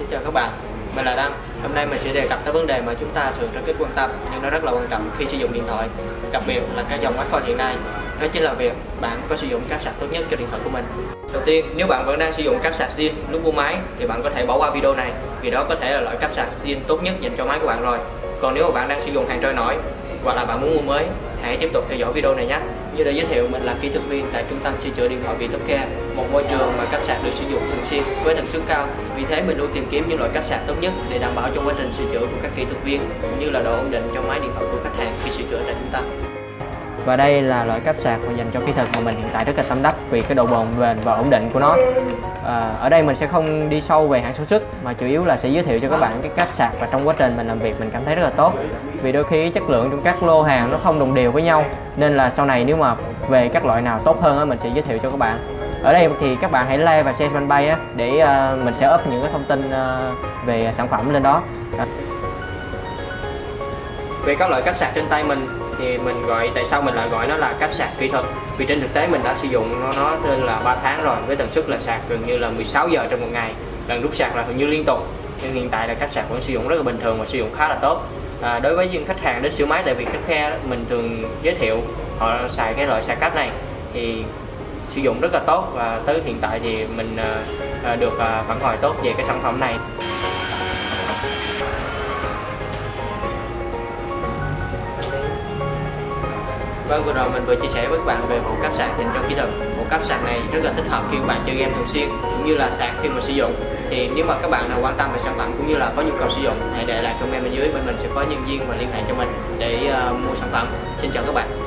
Xin chào các bạn, mình là Đăng. Hôm nay mình sẽ đề cập tới vấn đề mà chúng ta thường rất ít quan tâm nhưng nó rất là quan trọng khi sử dụng điện thoại, đặc biệt là các dòng smartphone hiện nay. Đó chính là việc bạn có sử dụng cáp sạc tốt nhất cho điện thoại của mình. Đầu tiên, nếu bạn vẫn đang sử dụng cáp sạc zin lúc mua máy thì bạn có thể bỏ qua video này, vì đó có thể là loại cáp sạc zin tốt nhất dành cho máy của bạn rồi. Còn nếu mà bạn đang sử dụng hàng trôi nổi hoặc là bạn muốn mua mới, hãy tiếp tục theo dõi video này nhé. Như đã giới thiệu, mình là kỹ thuật viên tại trung tâm sửa chữa điện thoại Vietopcare, một môi trường mà cáp sạc được sử dụng thường xuyên với tần suất cao. Vì thế mình luôn tìm kiếm những loại cáp sạc tốt nhất để đảm bảo trong quá trình sửa chữa của các kỹ thuật viên cũng như là độ ổn định cho máy điện thoại của khách hàng khi sửa chữa tại trung tâm. Và đây là loại cáp sạc mà dành cho kỹ thuật mà mình hiện tại rất là tâm đắc vì cái độ bền và ổn định của nó. Ở đây mình sẽ không đi sâu về hãng sản xuất mà chủ yếu là sẽ giới thiệu cho các bạn cái cáp sạc, và trong quá trình mình làm việc mình cảm thấy rất là tốt. Vì đôi khi chất lượng trong các lô hàng nó không đồng đều với nhau, nên là sau này nếu mà về các loại nào tốt hơn mình sẽ giới thiệu cho các bạn. Ở đây thì các bạn hãy like và share fanpage để mình sẽ up những cái thông tin về sản phẩm lên đó. Về các loại cáp sạc trên tay mình thì tại sao mình lại gọi nó là cáp sạc kỹ thuật? Vì trên thực tế mình đã sử dụng nó trên là 3 tháng rồi, với tần suất là sạc gần như là 16 giờ trong một ngày, lần rút sạc là gần như liên tục. Nhưng hiện tại là cáp sạc vẫn sử dụng rất là bình thường và sử dụng khá là tốt. Đối với những khách hàng đến sửa máy tại Vietopcare, mình thường giới thiệu họ xài cái loại sạc cáp này thì sử dụng rất là tốt, và tới hiện tại thì mình được phản hồi tốt về cái sản phẩm này. Vâng, vừa rồi mình vừa chia sẻ với các bạn về bộ cáp sạc dành cho kỹ thuật. Bộ cáp sạc này rất là thích hợp khi các bạn chơi game thường xuyên cũng như là sạc khi mà sử dụng. Thì nếu mà các bạn nào quan tâm về sản phẩm cũng như là có nhu cầu sử dụng, hãy để lại comment bên dưới, bên mình sẽ có nhân viên và liên hệ cho mình để mua sản phẩm. Xin chào các bạn.